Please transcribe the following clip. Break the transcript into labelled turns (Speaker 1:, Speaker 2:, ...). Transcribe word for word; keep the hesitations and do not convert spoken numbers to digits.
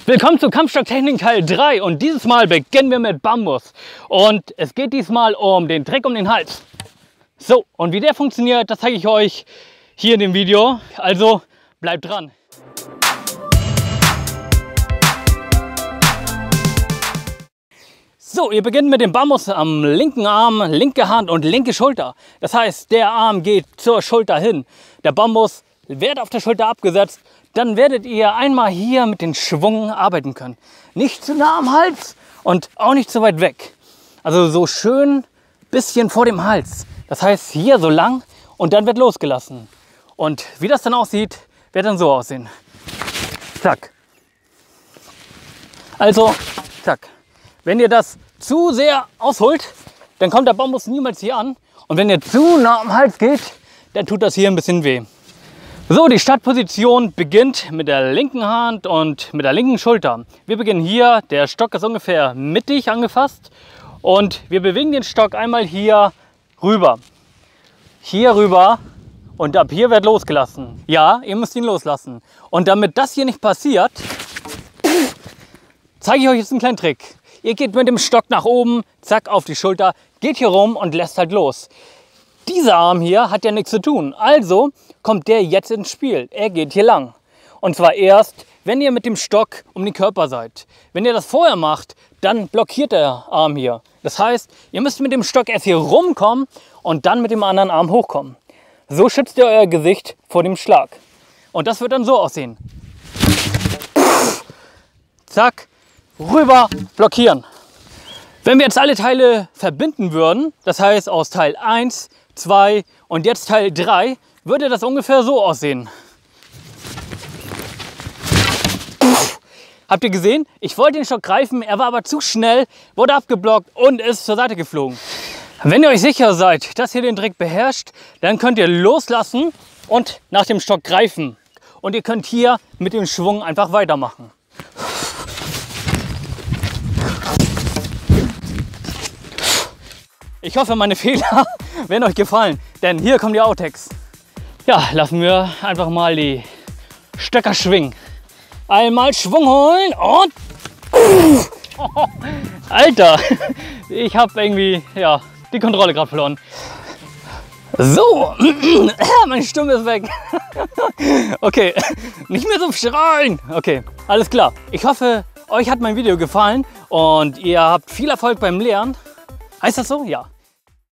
Speaker 1: Willkommen zu Kampfstocktechnik Teil drei und dieses Mal beginnen wir mit Bambus. Und es geht diesmal um den Trick um den Hals. So, und wie der funktioniert, das zeige ich euch hier in dem Video. Also bleibt dran. So, ihr beginnt mit dem Bambus am linken Arm, linke Hand und linke Schulter. Das heißt, der Arm geht zur Schulter hin. Der Bambus wird auf der Schulter abgesetzt. Dann werdet ihr einmal hier mit den Schwung arbeiten können. Nicht zu nah am Hals und auch nicht zu weit weg. Also so schön bisschen vor dem Hals. Das heißt hier so lang und dann wird losgelassen. Und wie das dann aussieht, wird dann so aussehen. Zack. Also, zack. Wenn ihr das zu sehr ausholt, dann kommt der Bambus niemals hier an. Und wenn ihr zu nah am Hals geht, dann tut das hier ein bisschen weh. So, die Startposition beginnt mit der linken Hand und mit der linken Schulter. Wir beginnen hier, der Stock ist ungefähr mittig angefasst und wir bewegen den Stock einmal hier rüber. Hier rüber und ab hier wird losgelassen. Ja, ihr müsst ihn loslassen. Und damit das hier nicht passiert, zeige ich euch jetzt einen kleinen Trick. Ihr geht mit dem Stock nach oben, zack, auf die Schulter, geht hier rum und lässt halt los. Dieser Arm hier hat ja nichts zu tun, also kommt der jetzt ins Spiel. Er geht hier lang. Und zwar erst, wenn ihr mit dem Stock um den Körper seid. Wenn ihr das vorher macht, dann blockiert der Arm hier. Das heißt, ihr müsst mit dem Stock erst hier rumkommen und dann mit dem anderen Arm hochkommen. So schützt ihr euer Gesicht vor dem Schlag. Und das wird dann so aussehen. Zack, rüber, blockieren. Wenn wir jetzt alle Teile verbinden würden, das heißt aus Teil eins, zwei und jetzt Teil drei, würde das ungefähr so aussehen. Habt ihr gesehen? Ich wollte den Stock greifen, er war aber zu schnell, wurde abgeblockt und ist zur Seite geflogen. Wenn ihr euch sicher seid, dass ihr den Trick beherrscht, dann könnt ihr loslassen und nach dem Stock greifen. Und ihr könnt hier mit dem Schwung einfach weitermachen. Ich hoffe, meine Fehler werden euch gefallen, denn hier kommen die Outtakes. Ja, lassen wir einfach mal die Stöcker schwingen. Einmal Schwung holen und... Oh, Alter, ich habe irgendwie ja, die Kontrolle gerade verloren. So, meine Stimme ist weg. Okay, nicht mehr so schreien. Okay, alles klar. Ich hoffe, euch hat mein Video gefallen und ihr habt viel Erfolg beim Lernen. Heißt das so? Ja.